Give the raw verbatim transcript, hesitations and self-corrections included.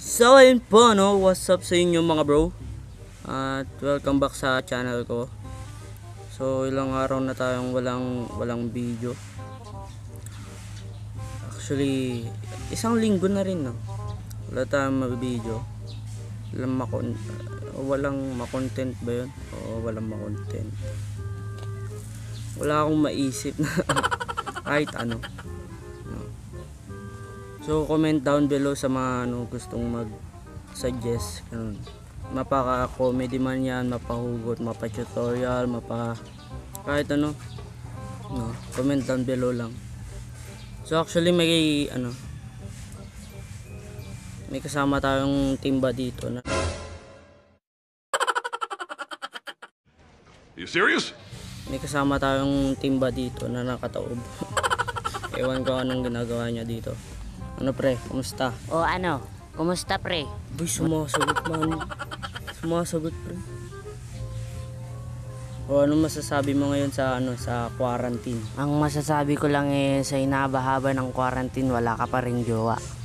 So ayun po, no, what's up sa inyo mga bro, at welcome back sa channel ko. So ilang araw na tayong walang walang video. Actually isang linggo na rin, no, wala tayong mabibideo. Walang makon walang makontent ba yun? Oo, walang makontent. Wala akong maisip na kahit ano. So comment down below sa mga ano gustong mag-suggest. Ganun. Mapaka-comedy man yan, mapahugot, mapa-tutorial, mapa kahit ano. No, comment down below lang. So actually may ano may kasama tayong timba dito na. You serious? May kasama tayong timba dito na nakataob. Ewan ko anong ginagawa niya dito. Ano pre, kumusta? O ano, kumusta pre? Uy, sumasagot man. Sumasagot pre. O ano masasabi mo ngayon sa ano sa quarantine? Ang masasabi ko lang eh, sa inabahaba ng quarantine, wala ka pa ring jowa.